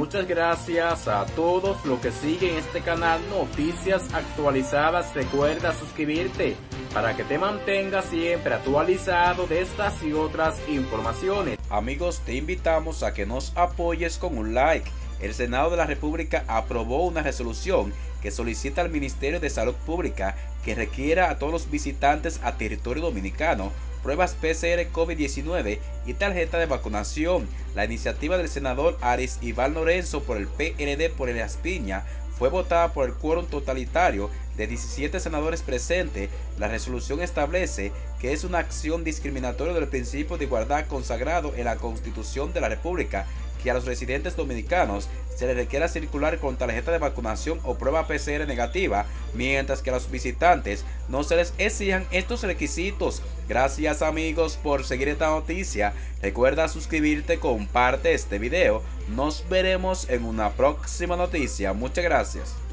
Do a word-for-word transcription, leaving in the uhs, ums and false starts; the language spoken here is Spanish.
muchas gracias a todos los que siguen este canal Noticias Actualizadas. Recuerda suscribirte para que te mantengas siempre actualizado de estas y otras informaciones. Amigos, te invitamos a que nos apoyes con un like. El Senado de la República aprobó una resolución que solicita al Ministerio de Salud Pública que requiera a todos los visitantes a territorio dominicano pruebas P C R COVID diecinueve y tarjeta de vacunación. La iniciativa del senador Aris Iván Lorenzo por el P L D por Elías Piña fue votada por el quórum totalitario de diecisiete senadores presentes. La resolución establece que es una acción discriminatoria del principio de igualdad consagrado en la Constitución de la República, que a los residentes dominicanos se les requiera circular con tarjeta de vacunación o prueba P C R negativa, mientras que a los visitantes no se les exijan estos requisitos. Gracias amigos por seguir esta noticia. Recuerda suscribirte, comparte este video. Nos veremos en una próxima noticia. Muchas gracias.